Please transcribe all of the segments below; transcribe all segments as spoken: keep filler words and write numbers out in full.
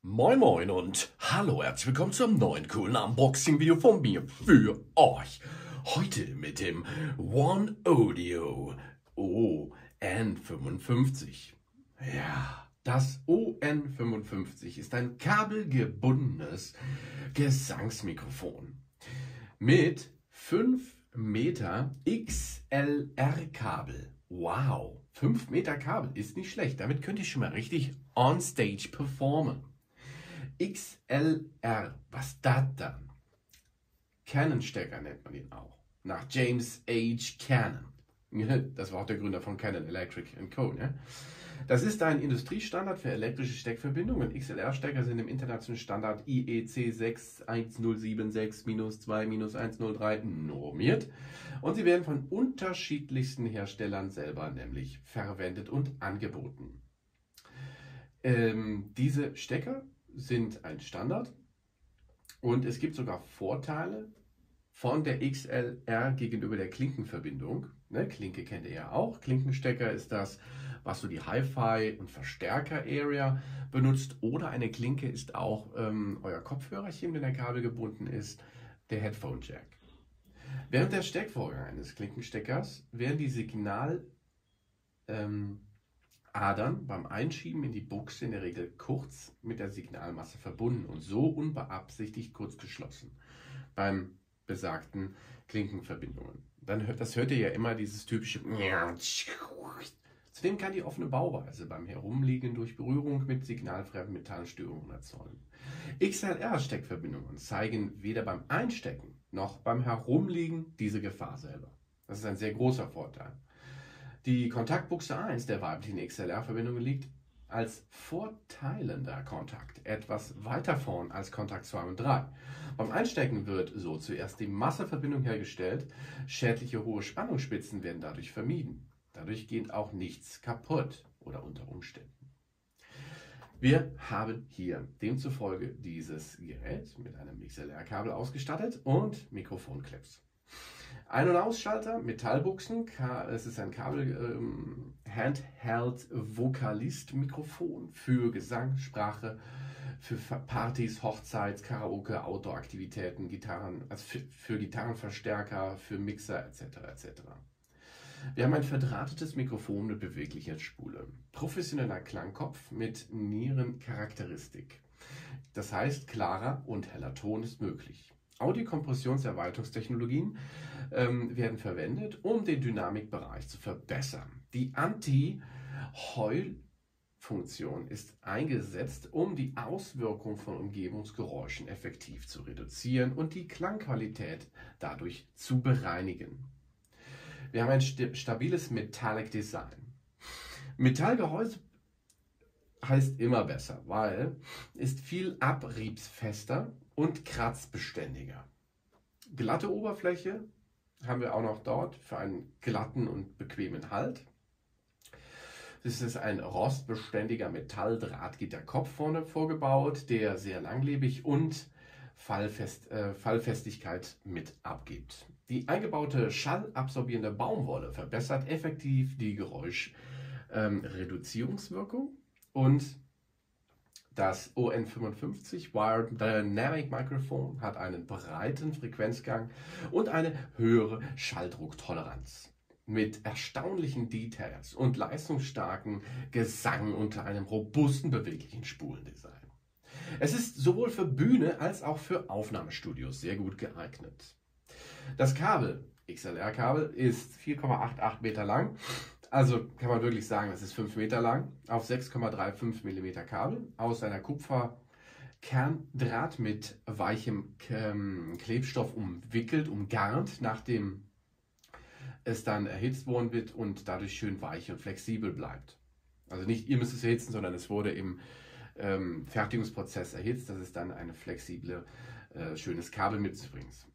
Moin Moin und hallo, herzlich willkommen zum neuen coolen Unboxing-Video von mir für euch. Heute mit dem One Audio O N fünfundfünfzig. Ja, das O N fünfundfünfzig ist ein kabelgebundenes Gesangsmikrofon mit fünf Meter X L R-Kabel. Wow, fünf Meter Kabel ist nicht schlecht. Damit könnt ihr schon mal richtig on stage performen. X L R, was das dann? Canon-Stecker nennt man ihn auch. Nach James H. Cannon. Das war auch der Gründer von Canon Electric and Co. Ne? Das ist ein Industriestandard für elektrische Steckverbindungen. X L R-Stecker sind im internationalen Standard I E C sechs eins null sieben sechs zwei eins null drei normiert. Und sie werden von unterschiedlichsten Herstellern selber nämlich verwendet und angeboten. Ähm, diese Stecker sind ein Standard und es gibt sogar Vorteile von der X L R gegenüber der Klinkenverbindung. Ne, Klinke kennt ihr ja auch. Klinkenstecker ist das, was so die Hi-Fi- und Verstärker-Area benutzt. Oder eine Klinke ist auch ähm, euer Kopfhörerchen, wenn der Kabel gebunden ist, der Headphone-Jack. Während der Steckvorgang eines Klinkensteckers werden die Signal ähm, Adern beim Einschieben in die Buchse in der Regel kurz mit der Signalmasse verbunden und so unbeabsichtigt kurz geschlossen beim besagten Klinkenverbindungen. Dann hört, das hört ihr ja immer dieses typische. Zudem kann die offene Bauweise beim Herumliegen durch Berührung mit signalfremden Metallstörungen erzeugen. X L R-Steckverbindungen zeigen weder beim Einstecken noch beim Herumliegen diese Gefahr selber. Das ist ein sehr großer Vorteil. Die Kontaktbuchse eins der weiblichen X L R-Verbindung liegt als vorteilender Kontakt etwas weiter vorn als Kontakt zwei und drei. Beim Einstecken wird so zuerst die Masseverbindung hergestellt, schädliche hohe Spannungsspitzen werden dadurch vermieden. Dadurch geht auch nichts kaputt oder unter Umständen. Wir haben hier demzufolge dieses Gerät mit einem X L R-Kabel ausgestattet und Mikrofonclips. Ein- und Ausschalter, Metallbuchsen, es ist ein Kabel ähm, Handheld Vokalist Mikrofon für Gesang, Sprache, für Partys, Hochzeits, Karaoke, Outdoor-Aktivitäten, Gitarren, also für, für Gitarrenverstärker, für Mixer et cetera et cetera. Wir haben ein verdrahtetes Mikrofon mit beweglicher Spule. Professioneller Klangkopf mit Nierencharakteristik. Das heißt, klarer und heller Ton ist möglich. Audiokompressionserweiterungstechnologien ähm, werden verwendet, um den Dynamikbereich zu verbessern. Die Anti-Heul-Funktion ist eingesetzt, um die Auswirkung von Umgebungsgeräuschen effektiv zu reduzieren und die Klangqualität dadurch zu bereinigen. Wir haben ein st stabiles Metallic Design. Metallgehäuse heißt immer besser, weil ist viel abriebsfester und kratzbeständiger. Glatte Oberfläche haben wir auch noch dort für einen glatten und bequemen Halt. Es ist ein rostbeständiger Metalldrahtgitterkopf vorne vorgebaut, der sehr langlebig und Fallfest, äh, Fallfestigkeit mit abgibt. Die eingebaute schallabsorbierende Baumwolle verbessert effektiv die Geräuschreduzierungswirkung ähm, und das O N fünfundfünfzig Wired Dynamic Microphone hat einen breiten Frequenzgang und eine höhere Schalldrucktoleranz. Mit erstaunlichen Details und leistungsstarken Gesang unter einem robusten, beweglichen Spulendesign. Es ist sowohl für Bühne als auch für Aufnahmestudios sehr gut geeignet. Das Kabel, X L R-Kabel, ist vier Komma achtundachtzig Meter lang. Also kann man wirklich sagen, es ist fünf Meter lang, auf sechs Komma fünfunddreißig Millimeter Kabel aus einer Kupferkerndraht mit weichem ähm, Klebstoff umwickelt, umgarnt, nachdem es dann erhitzt worden wird und dadurch schön weich und flexibel bleibt. Also nicht ihr müsst es erhitzen, sondern es wurde im ähm, Fertigungsprozess erhitzt, dass es dann ein flexible, äh, schönes Kabel mitzubringen ist.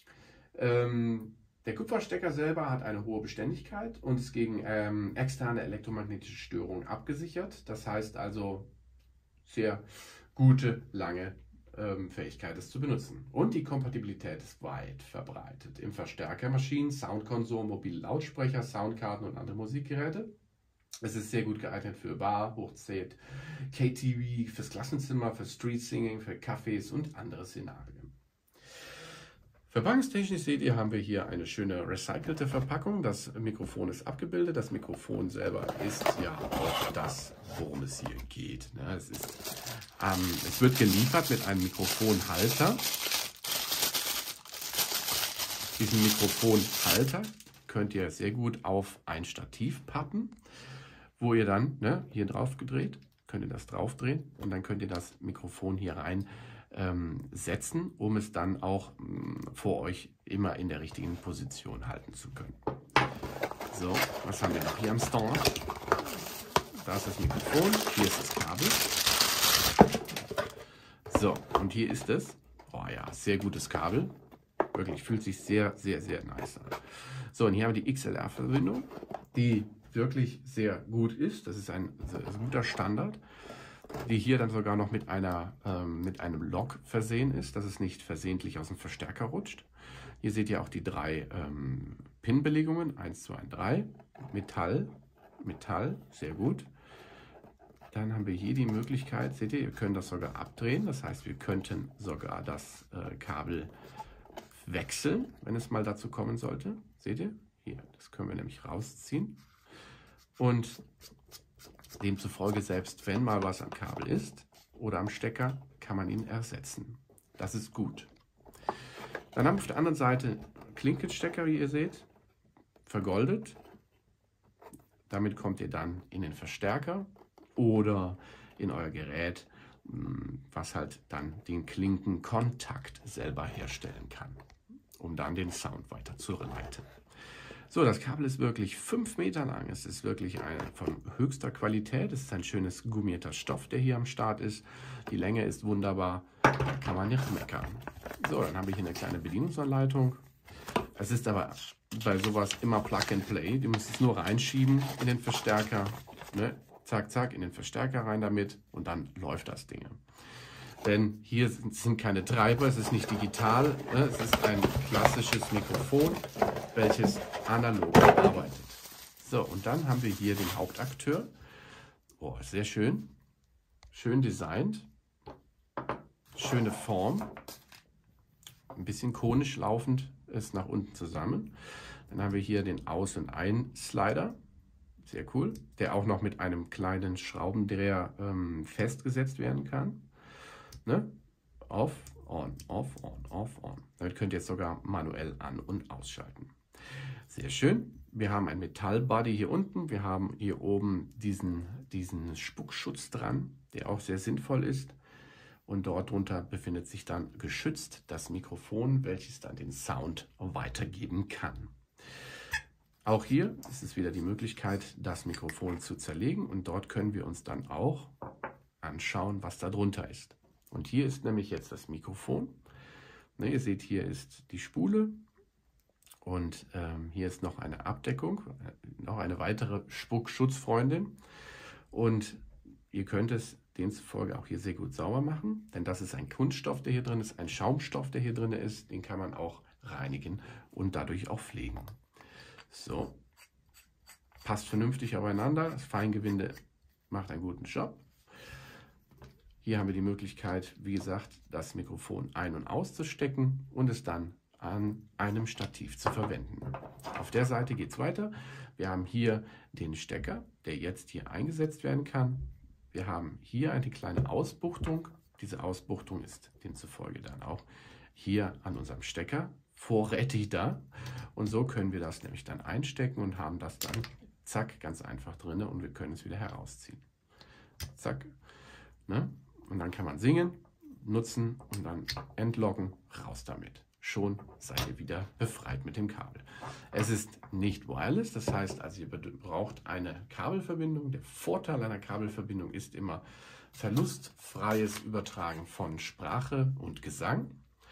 Ähm, Der Kupferstecker selber hat eine hohe Beständigkeit und ist gegen ähm, externe elektromagnetische Störungen abgesichert. Das heißt also sehr gute, lange ähm, Fähigkeit, es zu benutzen. Und die Kompatibilität ist weit verbreitet. Im Verstärkermaschinen, Soundkonsole, mobile Lautsprecher, Soundkarten und andere Musikgeräte. Es ist sehr gut geeignet für Bar, Hochzeit, K T V, fürs Klassenzimmer, für Street Singing, für Cafés und andere Szenarien. Verpackungstechnisch seht ihr, haben wir hier eine schöne recycelte Verpackung. Das Mikrofon ist abgebildet. Das Mikrofon selber ist ja auch das, worum es hier geht. Es, ist, ähm, es wird geliefert mit einem Mikrofonhalter. Diesen Mikrofonhalter könnt ihr sehr gut auf ein Stativ pappen, wo ihr dann, ne, hier drauf gedreht, könnt ihr das drauf drehen und dann könnt ihr das Mikrofon hier rein ähm, setzen, um es dann auch ähm, vor euch immer in der richtigen Position halten zu können. So, was haben wir noch hier am Stand? Da ist das Mikrofon, hier ist das Kabel. So, und hier ist es. Oh ja, sehr gutes Kabel. Wirklich, fühlt sich sehr, sehr, sehr nice an. So, und hier haben wir die X L R-Verbindung, die wirklich sehr gut ist. Das ist ein, das ist ein guter Standard, die hier dann sogar noch mit, einer, ähm, mit einem Lock versehen ist, dass es nicht versehentlich aus dem Verstärker rutscht. Hier seht ihr auch die drei ähm, Pin-Belegungen, eins, zwei, drei, Metall, Metall, sehr gut. Dann haben wir hier die Möglichkeit, seht ihr, ihr könnt das sogar abdrehen, das heißt, wir könnten sogar das äh, Kabel wechseln, wenn es mal dazu kommen sollte. Seht ihr? Hier, das können wir nämlich rausziehen. Und demzufolge, selbst wenn mal was am Kabel ist oder am Stecker, kann man ihn ersetzen. Das ist gut. Dann haben wir auf der anderen Seite Klinkenstecker, wie ihr seht, vergoldet. Damit kommt ihr dann in den Verstärker oder in euer Gerät, was halt dann den Klinkenkontakt selber herstellen kann, um dann den Sound weiterzuleiten. So, das Kabel ist wirklich fünf Meter lang. Es ist wirklich eine von höchster Qualität. Es ist ein schönes gummierter Stoff, der hier am Start ist. Die Länge ist wunderbar. Da kann man nicht meckern. So, dann habe ich hier eine kleine Bedienungsanleitung. Es ist aber bei sowas immer Plug and Play. Du musst es nur reinschieben in den Verstärker. Ne? Zack, zack, in den Verstärker rein damit und dann läuft das Ding. Denn hier sind, sind keine Treiber, es ist nicht digital, ne? Es ist ein klassisches Mikrofon, welches analog arbeitet. So, und dann haben wir hier den Hauptakteur. Oh, sehr schön. Schön designt. Schöne Form. Ein bisschen konisch laufend ist nach unten zusammen. Dann haben wir hier den Aus- und Ein-Slider. Sehr cool. Der auch noch mit einem kleinen Schraubendreher ähm, festgesetzt werden kann. Ne? Off, on, off, on, off, on. Damit könnt ihr jetzt sogar manuell an- und ausschalten. Sehr schön. Wir haben ein Metallbody hier unten. Wir haben hier oben diesen, diesen Spuckschutz dran, der auch sehr sinnvoll ist. Und dort drunter befindet sich dann geschützt das Mikrofon, welches dann den Sound weitergeben kann. Auch hier ist es wieder die Möglichkeit, das Mikrofon zu zerlegen. Und dort können wir uns dann auch anschauen, was da drunter ist. Und hier ist nämlich jetzt das Mikrofon. Ne, ihr seht, hier ist die Spule und ähm, hier ist noch eine Abdeckung, äh, noch eine weitere Spuckschutzfreundin. Und ihr könnt es demzufolge auch hier sehr gut sauber machen, denn das ist ein Kunststoff, der hier drin ist, ein Schaumstoff, der hier drin ist. Den kann man auch reinigen und dadurch auch pflegen. So, passt vernünftig aufeinander. Das Feingewinde macht einen guten Job. Hier haben wir die Möglichkeit, wie gesagt, das Mikrofon ein- und auszustecken und es dann an einem Stativ zu verwenden. Auf der Seite geht es weiter. Wir haben hier den Stecker, der jetzt hier eingesetzt werden kann. Wir haben hier eine kleine Ausbuchtung. Diese Ausbuchtung ist demzufolge dann auch hier an unserem Stecker vorrätig da. Und so können wir das nämlich dann einstecken und haben das dann, zack, ganz einfach drin und wir können es wieder herausziehen. Zack. Ne? Und dann kann man singen, nutzen und dann entloggen, raus damit. Schon seid ihr wieder befreit mit dem Kabel. Es ist nicht wireless, das heißt, also ihr braucht eine Kabelverbindung. Der Vorteil einer Kabelverbindung ist immer verlustfreies Übertragen von Sprache und Gesang.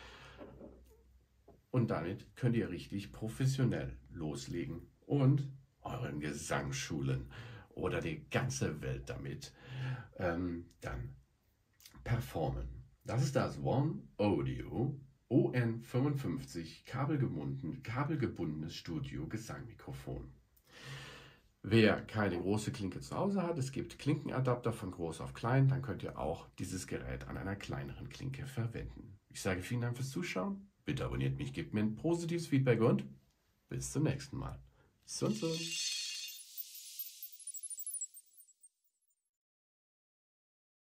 Und damit könnt ihr richtig professionell loslegen und euren Gesang schulen oder die ganze Welt damit ähm, dann performen. Das ist das One Audio O N fünfundfünfzig kabelgebunden, kabelgebundenes Studio Gesangmikrofon. Wer keine große Klinke zu Hause hat, es gibt Klinkenadapter von groß auf klein, dann könnt ihr auch dieses Gerät an einer kleineren Klinke verwenden. Ich sage vielen Dank fürs Zuschauen, bitte abonniert mich, gebt mir ein positives Feedback und bis zum nächsten Mal. Sun Sun!